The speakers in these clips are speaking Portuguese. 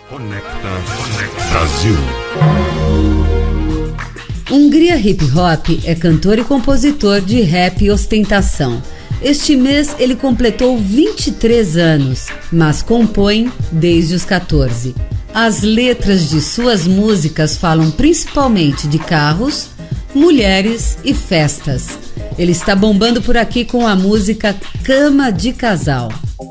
Conecta Brasil. Hungria Hip Hop é cantor e compositor de rap e ostentação. Este mês ele completou 23 anos, mas compõe desde os 14. As letras de suas músicas falam principalmente de carros, mulheres e festas. Ele está bombando por aqui com a música Cama de Casal.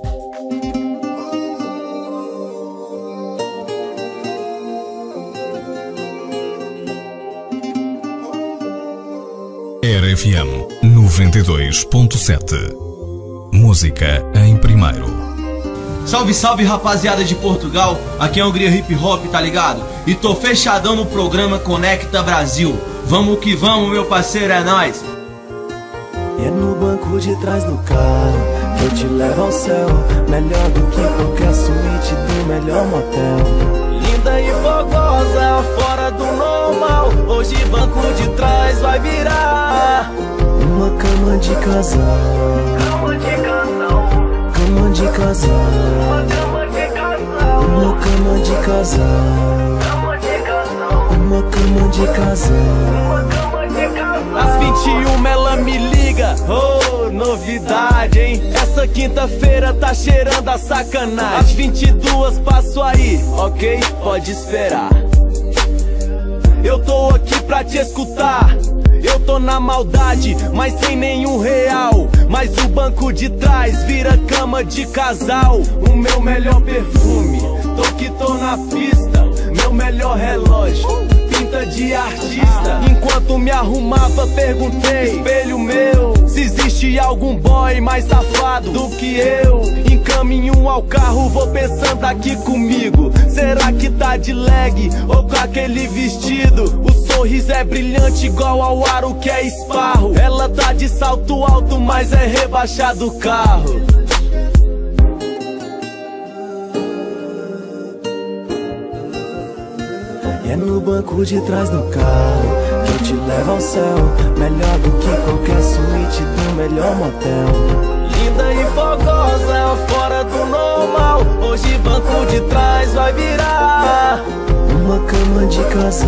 RFM 92.7. Música em primeiro. Salve, salve, rapaziada de Portugal. Aqui é a Hungria Hip Hop, tá ligado? E tô fechadão no programa Conecta Brasil. Vamos que vamos, meu parceiro, é nóis. É no banco de trás do carro que eu te levo ao céu. Melhor do que qualquer suíte do melhor motel. Linda e fogosa, fora do normal. Hoje banco de trás vai virar uma cama de casal. Cama de casal. Cama de casal. Uma cama de casal. Uma cama de casal. Cama de casal. Uma cama de casal. Uma cama de casal. Às 21 ela me liga, oh, novidade, hein? Essa quinta-feira tá cheirando a sacanagem. Às 22 passo aí, ok? Pode esperar. Eu tô aqui pra te escutar. Eu tô na maldade, mas sem nenhum real. Mas o banco de trás vira cama de casal. O meu melhor perfume, tô que tô na pista. Meu melhor relógio, pinta de artista. Enquanto me arrumava perguntei, espelho meu, se existe algum boy mais safado do que eu. Em caminho ao carro vou pensando aqui comigo, será que tá de leg ou com aquele vestido? O sorriso é brilhante igual ao aro que é esparro. Ela tá de salto alto, mas é rebaixado o carro. E é no banco de trás do carro que eu te levo ao céu. Melhor do que qualquer suíte do melhor motel. Linda e fogosa, fora do normal. Hoje banco de trás vai virar uma cama de casal.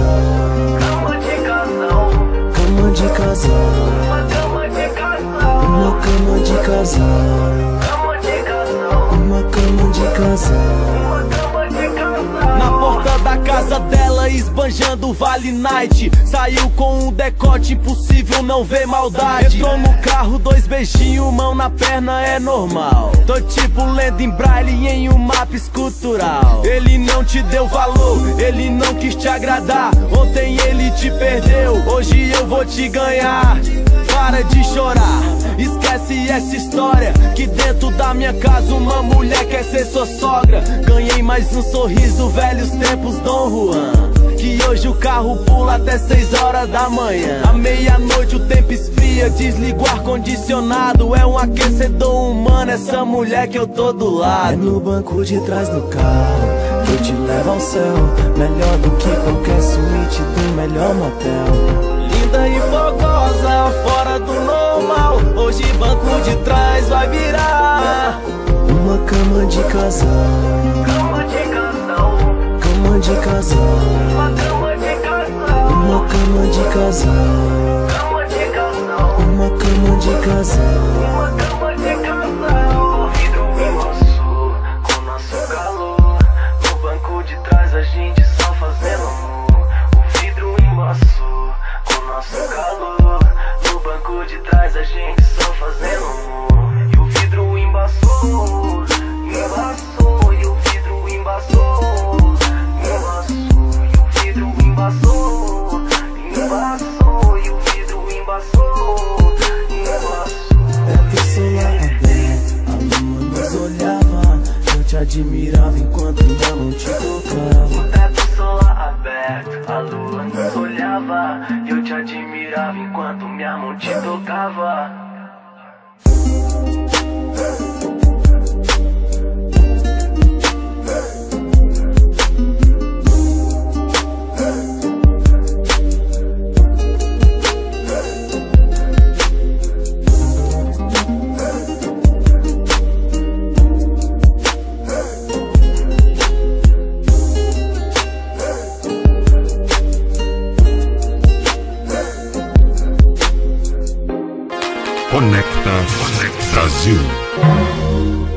Cama de casal. Cama de casal. Uma cama de casal. Uma cama de casal. Cama de casal. Uma cama de casal. Uma cama de casal. Na porta da casa dela esbanjando Vale Night. Saiu com um decote impossível não ver maldade. Eu tô no carro, 2 beijinhos, mão na perna é normal. Tô tipo lendo em braille em um mapa escultural. Ele não te deu valor, ele não quis te agradar. Ontem ele te perdeu, hoje eu vou te ganhar. Para de chorar, esquece essa história, que dentro da minha casa uma mulher quer ser sua sogra. Ganhei mais um sorriso, velhos tempos Dom Juan, que hoje o carro pula até 6 horas da manhã. À meia-noite o tempo esfria, desligo o ar-condicionado. É um aquecedor humano essa mulher que eu tô do lado. É no banco de trás do carro que eu te levo ao céu. Melhor do que qualquer suíte do melhor motel. Linda e fogosa, fora do normal. Hoje banco de trás vai virar uma cama de casal. Cama de casal. Cama de casal. Uma cama de casal. Uma cama de casal. Cama de casal. Uma cama de casal. Uma cama de casal. O vidro embaçou com nosso calor. No banco de trás a gente só fazendo amor. O vidro embaçou com nosso calor. No banco de trás a gente só fazendo amor. E o vidro embaçou, embaçou. E o vidro Conecta Brasil.